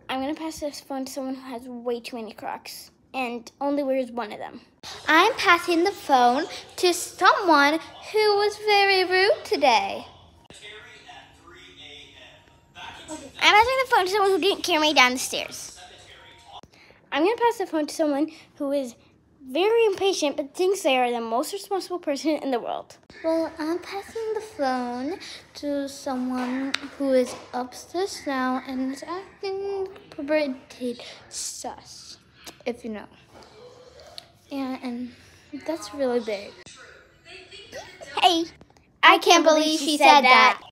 I'm going to pass this phone to someone who has way too many Crocs and only wears one of them. I'm passing the phone to someone who was very rude today. I'm passing the phone to someone who didn't carry me down the stairs. I'm going to pass the phone to someone who is very impatient but thinks they are the most responsible person in the world. Well, I'm passing the phone to someone who is upstairs now and is acting pretty sus, if you know. Yeah, and that's really big. Hey, I can't believe she said that.